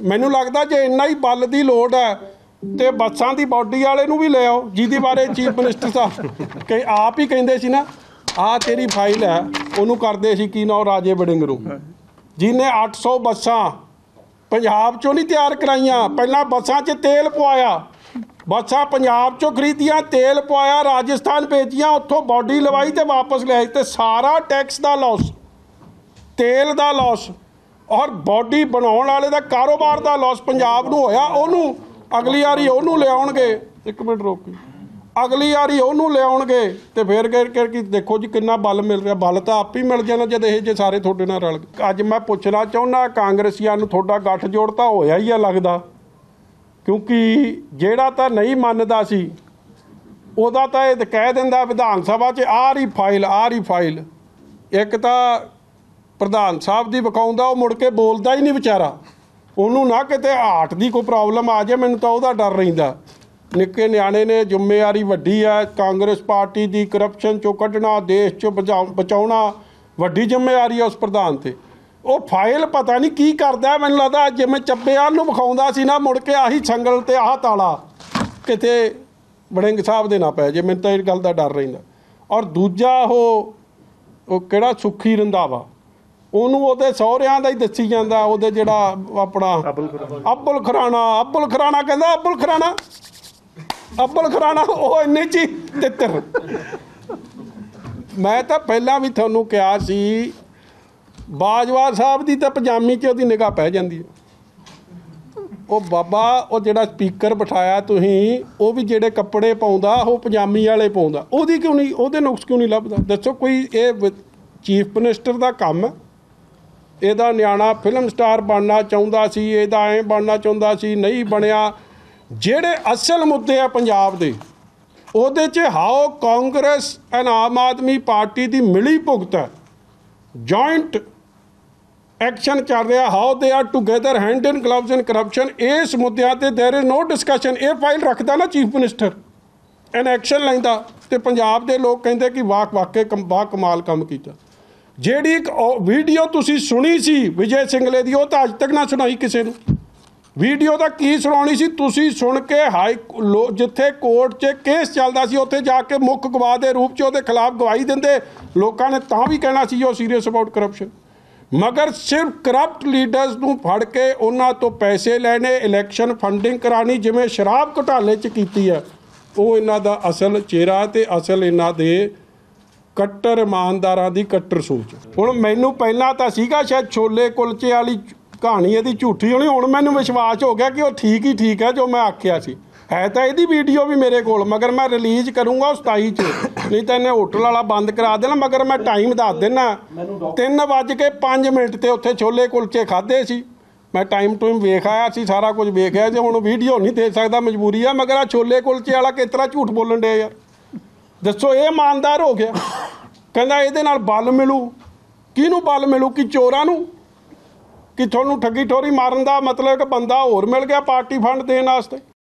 ਮੈਨੂੰ ਲੱਗਦਾ ਜੇ ਇੰਨਾ ਹੀ ਬਲ ਦੀ ਲੋੜ ਹੈ ਤੇ ਬੱਸਾਂ ਦੀ ਬਾਡੀ ਵਾਲੇ ਨੂੰ ਵੀ ਲੈ ਆਓ, ਜਿਹਦੇ ਬਾਰੇ ਚੀਫ ਮਿਨਿਸਟਰ ਸਾਹਿਬ ਕਿ ਆਪ ਹੀ ਕਹਿੰਦੇ ਸੀ ਨਾ, ਆਹ ਤੇਰੀ ਫਾਈਲ ਹੈ, ਉਹਨੂੰ ਕਰਦੇ ਸੀ ਕੀ ਨਾ ਰਾਜੇ ਵੜਿੰਗ ਨੂੰ, ਜਿਹਨੇ 800 ਬੱਸਾਂ ਪੰਜਾਬ 'ਚੋਂ ਨਹੀਂ ਤਿਆਰ ਕਰਾਈਆਂ। ਪਹਿਲਾਂ ਬੱਸਾਂ 'ਚ ਤੇਲ ਪਵਾਇਆ, ਬੱਸਾਂ ਪੰਜਾਬ 'ਚੋਂ ਖਰੀਦੀਆਂ, ਤੇਲ ਪਵਾਇਆ, ਰਾਜਸਥਾਨ ਭੇਜੀਆਂ, ਉੱਥੋਂ ਬਾਡੀ ਲਵਾਈ ਤੇ ਵਾਪਸ ਲਿਆਈ, ਤੇ ਸਾਰਾ ਟੈਕਸ ਦਾ ਲਾਸ, ਤੇਲ ਦਾ ਲਾਸ ਔਰ ਬਾਡੀ ਬਣਾਉਣ ਵਾਲੇ ਦਾ ਕਾਰੋਬਾਰ ਦਾ ਲਾਸ ਪੰਜਾਬ ਨੂੰ ਹੋਇਆ। ਉਹਨੂੰ ਅਗਲੀ ਵਾਰੀ ਉਹਨੂੰ ਲਿਆਉਣਗੇ, ਇੱਕ ਮਿੰਟ ਰੋਕੀ, ਅਗਲੀ ਵਾਰੀ ਉਹਨੂੰ ਲਿਆਉਣਗੇ ਤੇ ਫਿਰ ਕਿ ਦੇਖੋ ਜੀ ਕਿੰਨਾ ਬਲ ਮਿਲ ਰਿਹਾ। ਬਲ ਤਾਂ ਆਪ ਹੀ ਮਿਲ ਜਾਣਾ ਜਦ ਇਹ ਜੇ ਸਾਰੇ ਤੁਹਾਡੇ ਨਾਲ ਰਲ ਗਏ। ਅੱਜ ਮੈਂ ਪੁੱਛਣਾ ਚਾਹੁੰਦਾ ਕਾਂਗਰਸੀਆਂ ਨੂੰ, ਤੁਹਾਡਾ ਗੱਠਜੋੜ ਤਾਂ ਹੋਇਆ ਹੀ ਆ ਲੱਗਦਾ, ਕਿਉਂਕਿ ਜਿਹੜਾ ਤਾਂ ਨਹੀਂ ਮੰਨਦਾ ਸੀ ਉਹਦਾ ਤਾਂ ਇਹ ਕਹਿ ਦਿੰਦਾ ਵਿਧਾਨ ਸਭਾ 'ਚ ਆ ਰਹੀ ਫਾਈਲ। ਇੱਕ ਤਾਂ ਪ੍ਰਧਾਨ ਸਾਹਿਬ ਦੀ ਵਿਖਾਉਂਦਾ, ਉਹ ਮੁੜ ਕੇ ਬੋਲਦਾ ਹੀ ਨਹੀਂ ਵਿਚਾਰਾ। ਉਹਨੂੰ ਨਾ ਕਿਤੇ ਹਾਰਟ ਦੀ ਕੋਈ ਪ੍ਰੋਬਲਮ ਆ ਜਾਏ, ਮੈਨੂੰ ਤਾਂ ਉਹਦਾ ਡਰ ਰਹਿੰਦਾ। ਨਿੱਕੇ ਨਿਆਣੇ ਨੇ, ਜ਼ਿੰਮੇਵਾਰੀ ਵੱਡੀ ਹੈ ਕਾਂਗਰਸ ਪਾਰਟੀ ਦੀ, ਕਰਪਸ਼ਨ 'ਚੋਂ ਕੱਢਣਾ, ਦੇਸ਼ 'ਚੋਂ ਬਚਾਉਣਾ ਵੱਡੀ ਜ਼ਿੰਮੇਵਾਰੀ ਹੈ ਉਸ ਪ੍ਰਧਾਨ 'ਤੇ। ਉਹ ਫਾਈਲ ਪਤਾ ਨਹੀਂ ਕੀ ਕਰਦਾ, ਮੈਨੂੰ ਲੱਗਦਾ ਜਿਵੇਂ ਚੱਬੇਵਾਲ ਨੂੰ ਵਿਖਾਉਂਦਾ ਸੀ ਨਾ, ਮੁੜ ਕੇ ਆਹੀ ਸੰਗਲ ਤੇ ਆਹ ਤਾਲਾ ਕਿਤੇ ਵੜਿੰਗ ਸਾਹਿਬ ਦੇ ਨਾ ਪੈ ਜੇ, ਮੈਨੂੰ ਤਾਂ ਇਹ ਗੱਲ ਦਾ ਡਰ ਰਹਿੰਦਾ। ਔਰ ਦੂਜਾ ਉਹ ਕਿਹੜਾ ਸੁੱਖੀ ਰੰਧਾਵਾ, ਉਹਨੂੰ ਉਹਦੇ ਸਹੁਰਿਆਂ ਦਾ ਹੀ ਦੱਸੀ ਜਾਂਦਾ, ਉਹਦੇ ਜਿਹੜਾ ਆਪਣਾ ਅੱਬਲ ਖਰਾਣਾ ਕਹਿੰਦਾ, ਅੱਬਲ ਖਰਾਣਾ ਉਹ ਇੰਨੇ 'ਚ ਹੀ ਤਿੱਤਰ। ਮੈਂ ਤਾਂ ਪਹਿਲਾਂ ਵੀ ਤੁਹਾਨੂੰ ਕਿਹਾ ਸੀ, ਬਾਜਵਾ ਸਾਹਿਬ ਦੀ ਤਾਂ ਪਜਾਮੀ 'ਚ ਉਹਦੀ ਨਿਗਾਹ ਪੈ ਜਾਂਦੀ ਹੈ। ਉਹ ਬਾਬਾ, ਉਹ ਜਿਹੜਾ ਸਪੀਕਰ ਬਿਠਾਇਆ ਤੁਸੀਂ, ਉਹ ਵੀ ਜਿਹੜੇ ਕੱਪੜੇ ਪਾਉਂਦਾ ਉਹ ਪਜਾਮੀ ਵਾਲੇ ਪਾਉਂਦਾ, ਉਹਦੀ ਕਿਉਂ ਨਹੀਂ, ਉਹਦੇ ਨੁਕਸ ਕਿਉਂ ਨਹੀਂ ਲੱਭਦਾ? ਦੱਸੋ ਕੋਈ। ਇਹ ਚੀਫ ਮਿਨਿਸਟਰ ਦਾ ਕੰਮ, ਇਹਦਾ ਨਿਆਣਾ ਫਿਲਮ ਸਟਾਰ ਬਣਨਾ ਚਾਹੁੰਦਾ ਸੀ, ਇਹਦਾ ਐਂ ਬਣਨਾ ਚਾਹੁੰਦਾ ਸੀ, ਨਹੀਂ ਬਣਿਆ। ਜਿਹੜੇ ਅਸਲ ਮੁੱਦੇ ਆ ਪੰਜਾਬ ਦੇ, ਉਹਦੇ 'ਚ how Congress and Aam Aadmi party ਦੀ ਮਿਲੀ ਭੁਗਤ ਹੈ, ਜੁਆਇੰਟ ਐਕਸ਼ਨ ਚੱਲ ਰਿਹਾ, how they are together hand in gloves in corruption. ਇਸ ਮੁੱਦਿਆਂ 'ਤੇ ਦੇਰ ਇਜ਼ ਨੋ ਡਿਸਕਸ਼ਨ। ਇਹ ਫਾਈਲ ਰੱਖਦਾ ਨਾ ਚੀਫ ਮਿਨਿਸਟਰ, ਐਨ ਐਕਸ਼ਨ ਲੈਂਦਾ, ਅਤੇ ਪੰਜਾਬ ਦੇ ਲੋਕ ਕਹਿੰਦੇ ਕਿ ਵਾਕਈ ਬਾ ਕਮਾਲ ਕੰਮ ਕੀਤਾ। ਜਿਹੜੀ ਇੱਕ ਵੀਡੀਓ ਤੁਸੀਂ ਸੁਣੀ ਸੀ ਵਿਜੇ ਸਿੰਗਲੇ ਦੀ, ਉਹ ਤਾਂ ਅੱਜ ਤੱਕ ਨਾ ਸੁਣਾਈ ਕਿਸੇ ਨੂੰ। ਵੀਡੀਓ ਦਾ ਕੀ ਸੁਣਾਉਣੀ ਸੀ? ਤੁਸੀਂ ਸੁਣ ਕੇ ਜਿੱਥੇ ਕੋਰਟ 'ਚ ਕੇਸ ਚੱਲਦਾ ਸੀ, ਉੱਥੇ ਜਾ ਕੇ ਮੁੱਖ ਗਵਾਹ ਦੇ ਰੂਪ 'ਚ ਉਹਦੇ ਖਿਲਾਫ ਗਵਾਹੀ ਦਿੰਦੇ, ਲੋਕਾਂ ਨੇ ਤਾਂ ਵੀ ਕਹਿਣਾ ਸੀ ਉਹ ਸੀਰੀਅਸ ਅਬਾਊਟ ਕਰਪਸ਼ਨ। ਮਗਰ ਸਿਰਫ ਕਰਪਟ ਲੀਡਰਸ ਨੂੰ ਫੜ ਕੇ ਉਹਨਾਂ ਤੋਂ ਪੈਸੇ ਲੈਣੇ, ਇਲੈਕਸ਼ਨ ਫੰਡਿੰਗ ਕਰਾਉਣੀ, ਜਿਵੇਂ ਸ਼ਰਾਬ ਘੁਟਾਲੇ 'ਚ ਕੀਤੀ ਹੈ, ਉਹ ਇਹਨਾਂ ਦਾ ਅਸਲ ਚਿਹਰਾ ਤੇ ਅਸਲ ਇਹਨਾਂ ਦੇ ਕੱਟਰ ਇਮਾਨਦਾਰਾਂ ਦੀ ਕੱਟਰ ਸੋਚ। ਹੁਣ ਮੈਨੂੰ ਪਹਿਲਾਂ ਤਾਂ ਸੀਗਾ ਸ਼ਾਇਦ ਛੋਲੇ ਕੁਲਚੇ ਵਾਲੀ ਕਹਾਣੀ ਇਹਦੀ ਝੂਠੀ ਹੋਣੀ, ਹੁਣ ਮੈਨੂੰ ਵਿਸ਼ਵਾਸ ਹੋ ਗਿਆ ਕਿ ਉਹ ਠੀਕ ਹੈ ਜੋ ਮੈਂ ਆਖਿਆ ਸੀ। ਹੈ ਤਾਂ ਇਹਦੀ ਵੀਡੀਓ ਵੀ ਮੇਰੇ ਕੋਲ, ਮਗਰ ਮੈਂ ਰਿਲੀਜ਼ ਕਰੂੰਗਾ 27 'ਚ, ਨਹੀਂ ਤਾਂ ਇਹਨੇ ਹੋਟਲ ਵਾਲਾ ਬੰਦ ਕਰਾ ਦੇਣਾ। ਮਗਰ ਮੈਂ ਟਾਈਮ ਦੱਸ ਦਿੰਦਾ, 3:05 ਤੇ ਉੱਥੇ ਛੋਲੇ ਕੁਲਚੇ ਖਾਧੇ ਸੀ। ਮੈਂ ਟਾਈਮ ਵੇਖ ਆਇਆ ਸੀ, ਸਾਰਾ ਕੁਝ ਵੇਖਿਆ। ਜੇ ਹੁਣ ਵੀਡੀਓ ਨਹੀਂ ਦੇ ਸਕਦਾ, ਮਜਬੂਰੀ ਆ। ਮਗਰ ਆ ਛੋਲੇ ਕੁਲਚੇ ਵਾਲਾ ਕਿਸ ਤਰ੍ਹਾਂ ਝੂਠ ਬੋਲਣ ਡਿਆ ਯਾਰ, ਦੱਸੋ। ਇਹ ਇਮਾਨਦਾਰ ਹੋ ਗਿਆ, ਕਹਿੰਦਾ ਇਹਦੇ ਨਾਲ ਬਲ ਮਿਲੂ। ਕਿਹਨੂੰ ਬਲ ਮਿਲੂ? ਕਿ ਚੋਰਾਂ ਨੂੰ? ਕਿ ਤੁਹਾਨੂੰ ਠੱਗੀ ਠੋਰੀ ਮਾਰਨ ਦਾ ਮਤਲਬ ਕਿ ਬੰਦਾ ਹੋਰ ਮਿਲ ਗਿਆ ਪਾਰਟੀ ਫੰਡ ਦੇਣ ਵਾਸਤੇ?